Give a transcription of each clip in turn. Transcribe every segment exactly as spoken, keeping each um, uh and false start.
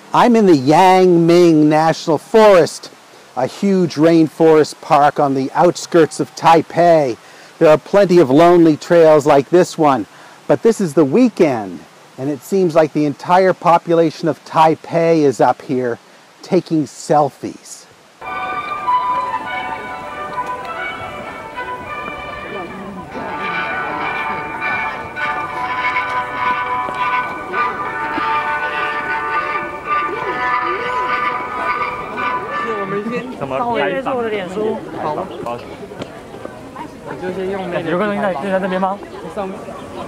I'm in the Yang-Ming National Forest, a huge rainforest park on the outskirts of Taipei. There are plenty of lonely trails like this one, but this is the weekend, and it seems like the entire population of Taipei is up here taking selfies. 帮我约住我的脸书。好，好。我就先用那个。有个东西在就在那边吗？上面。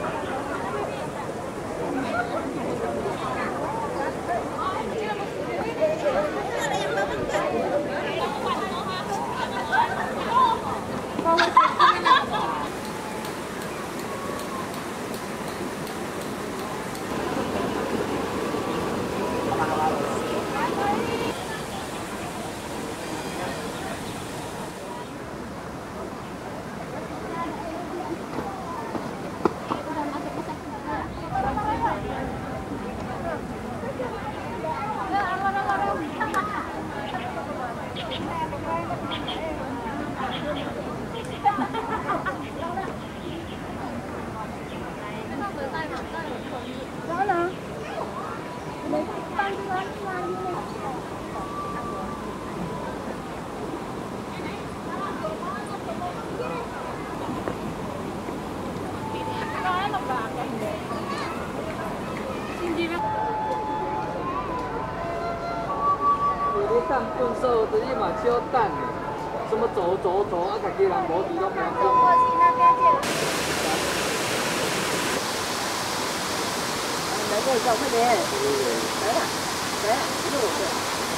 蛋炖寿的一嘛烧蛋的，什么走走走啊，家己人无伫拢袂讲。来过一下，快点！来了，来了，十五个。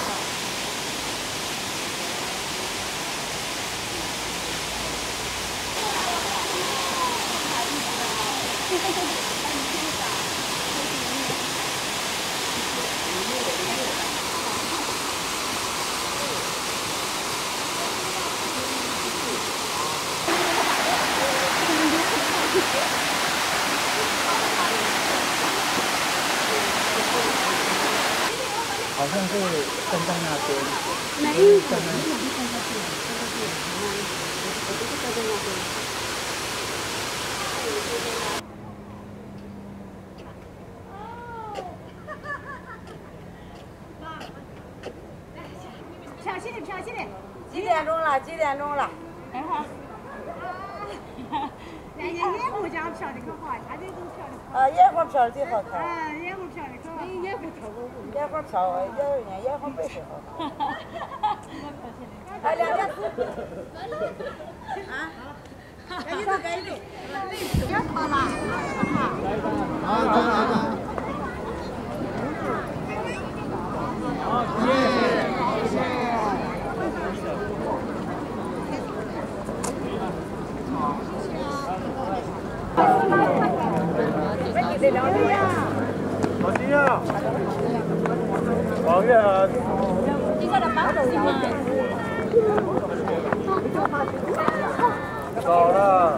好像是站在那边，没有，站在那边，我不是站在那边。小心点，小心点。几点钟了？几点钟了？等会儿。人家烟火家漂的可好，他这都漂的。啊，烟火漂的最好看。啊，烟火漂的可好。烟火漂不？烟火漂，烟人家烟火背最好看。哎，两个。啊？赶紧走，赶紧走。别跑了，好，来来来。好，谢谢，谢谢。 好金啊！王月恒。走了。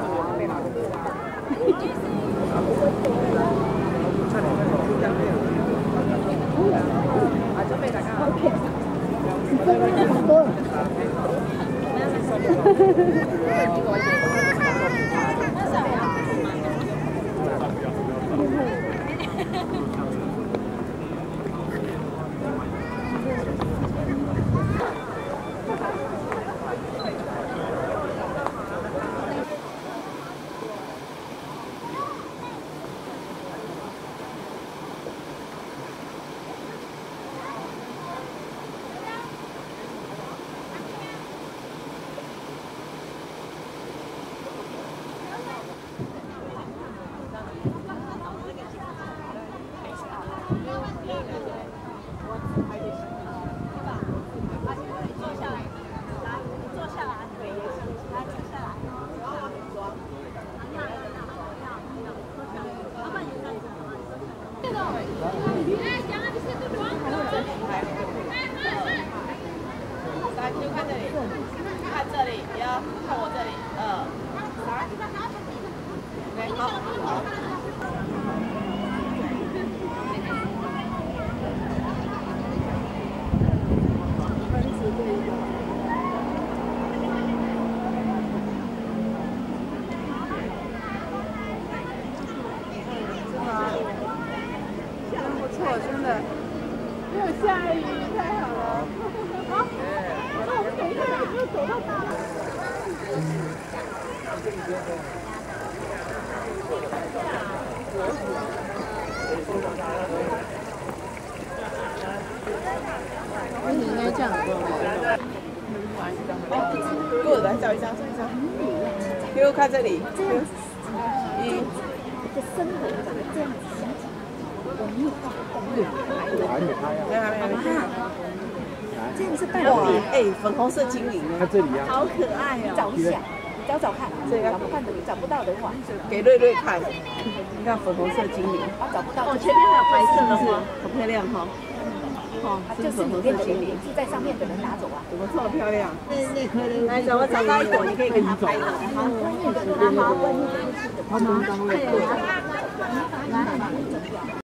没有下雨，太好了。好，那我们等一下有没有走到大了？你应该这样做。 过来照一张，照一张。给我看这里。 这样子，一一个生活长得这样子想起来，我没有画动物， 还没拍啊？ 还没拍。 这样是代表哎，粉红色精灵， 看这里啊， 好可爱哦！ 找一下，找找看，找不看的找不到的话， 给瑞瑞看。你看粉红色精灵， 啊找不到。 哦，前面还有白色的花，好漂亮哈。哦， 就是里面的人住在上面的人拿走啊， 怎么这么漂亮？来，走，我找到一朵，你可以跟他拍的。好，好，好，好。